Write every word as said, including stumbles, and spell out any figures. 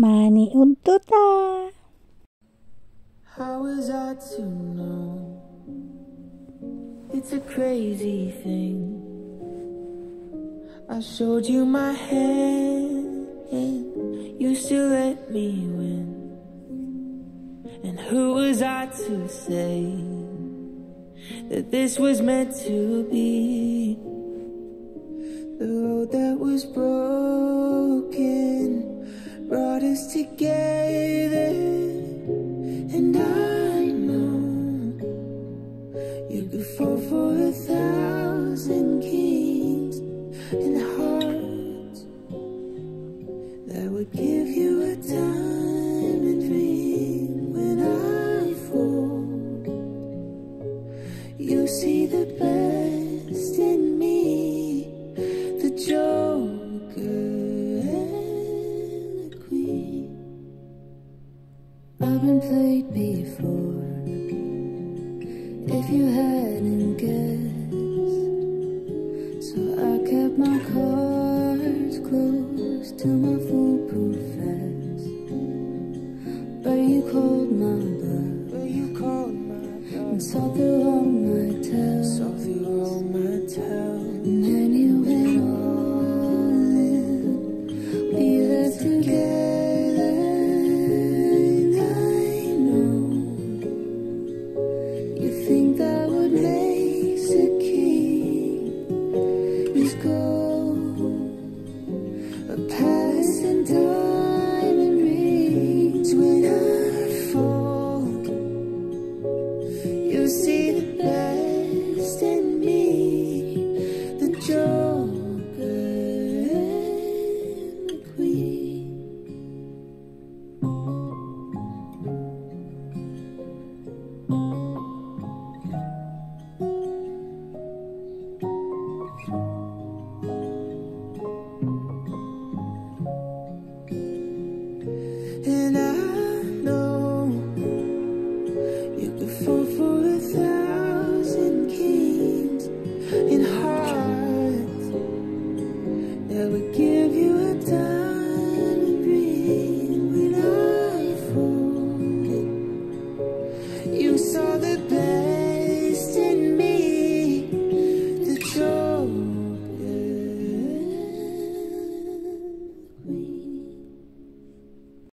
Mani untuk ta. How was I to know? It's a crazy thing. I showed you my hand, and you still let me win. And who was I to say that this was meant to be? The road that was broken brought us together. And I know you could fall for a thousand kings and hearts that would give you a diamond ring. When I fall, you see the best in me, the Joker and the Queen. I've been played before, if you hadn't guessed. So I kept my cards close to my foolproof vest. But you called my bluff, but you called my bluff, and saw through all my tells, saw through all my tells. And then you went all in, we left together. And I know you think that what makes a king is gold, a passing diamond rings. When I fall, you see the best in me, the Joker and the Queen. And I know you could fall for a thousand kings and hearts that would give you a diamond ring. When I fall, you saw the best